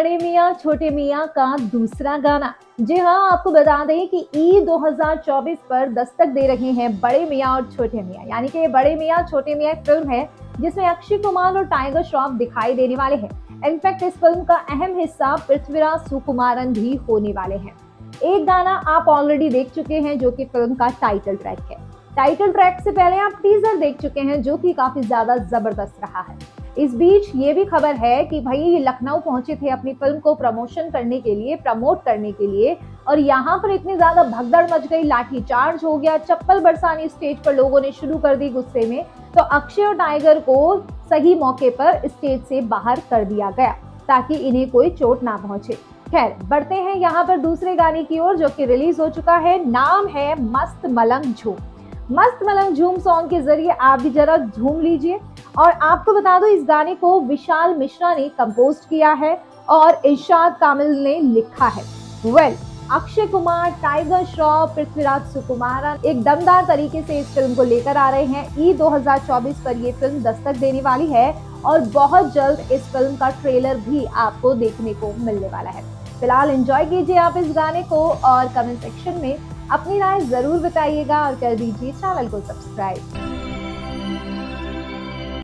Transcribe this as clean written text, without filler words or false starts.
बड़े मियाँ छोटे मियाँ का दूसरा गाना। जी हाँ, आपको बता दें कि ईद 2024 पर दस्तक दे रहे हैं बड़े मियाँ और छोटे मियाँ, यानी कि बड़े मियाँ छोटे मियाँ एक फिल्म है जिसमें अक्षय कुमार और टाइगर श्रॉफ दिखाई देने वाले हैं। इनफैक्ट इस फिल्म का अहम हिस्सा पृथ्वीराज सुकुमारन भी होने वाले हैं। एक गाना आप ऑलरेडी देख चुके हैं जो कि फिल्म का टाइटल ट्रैक है। टाइटल ट्रैक से पहले आप टीजर देख चुके हैं जो कि काफी ज्यादा जबरदस्त रहा है। इस बीच ये भी खबर है कि भाई ये लखनऊ पहुंचे थे अपनी फिल्म को प्रमोट करने के लिए और यहाँ पर इतनी ज्यादा भगदड़ मच गई, लाठीचार्ज हो गया, चप्पल बरसानी स्टेज पर लोगों ने शुरू कर दी गुस्से में। तो अक्षय और टाइगर को सही मौके पर स्टेज से बाहर कर दिया गया ताकि इन्हें कोई चोट ना पहुंचे। खैर, बढ़ते हैं यहाँ पर दूसरे गाने की ओर जो कि रिलीज हो चुका है। नाम है मस्त मलंग झूम। मस्त मलंग झूम सॉन्ग के जरिए आप भी जरा झूम लीजिए। और आपको बता दो इस गाने को विशाल मिश्रा ने कंपोज किया है और इरशाद कामिल ने लिखा है। अक्षय कुमार, टाइगर श्रॉफ, पृथ्वीराज सुकुमारन एक दमदार तरीके से इस फिल्म को लेकर आ रहे हैं। ईद 2024 पर ये फिल्म दस्तक देने वाली है और बहुत जल्द इस फिल्म का ट्रेलर भी आपको देखने को मिलने वाला है। फिलहाल एंजॉय कीजिए आप इस गाने को और कमेंट सेक्शन में अपनी राय जरूर बताइएगा और कर दीजिए चैनल को सब्सक्राइब।